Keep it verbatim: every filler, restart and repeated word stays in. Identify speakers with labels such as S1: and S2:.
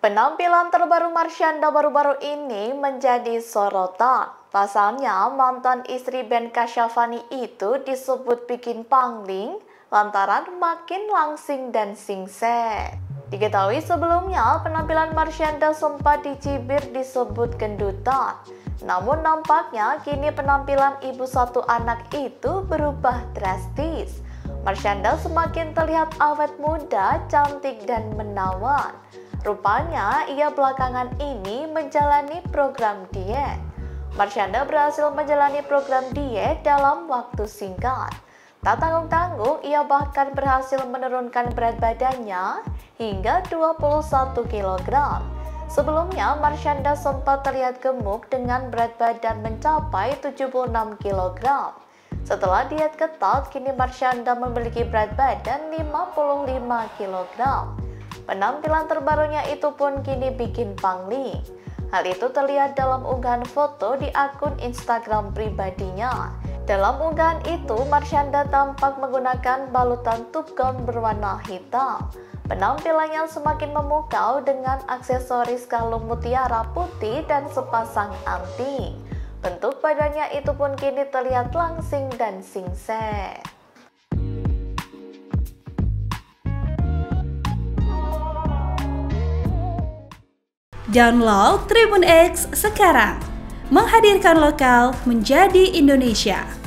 S1: Penampilan terbaru Marshanda baru-baru ini menjadi sorotan. Pasalnya, mantan istri Ben Kasyafani itu disebut bikin pangling lantaran makin langsing dan singset. Diketahui sebelumnya, penampilan Marshanda sempat dicibir disebut gendutan. Namun nampaknya kini penampilan ibu satu anak itu berubah drastis. Marshanda semakin terlihat awet muda, cantik dan menawan. Rupanya ia belakangan ini menjalani program diet. Marshanda berhasil menjalani program diet dalam waktu singkat. Tak tanggung-tanggung, ia bahkan berhasil menurunkan berat badannya hingga dua puluh satu kilogram. Sebelumnya, Marshanda sempat terlihat gemuk dengan berat badan mencapai tujuh puluh enam kilogram. Setelah diet ketat, kini Marshanda memiliki berat badan lima puluh lima kilogram. Penampilan terbarunya itu pun kini bikin pangling. Hal itu terlihat dalam unggahan foto di akun Instagram pribadinya. Dalam unggahan itu, Marshanda tampak menggunakan balutan top gown berwarna hitam. Penampilannya semakin memukau dengan aksesoris kalung mutiara putih dan sepasang anting. Bentuk badannya itu pun kini terlihat langsing dan singset.
S2: Download Tribun X sekarang, menghadirkan lokal menjadi Indonesia.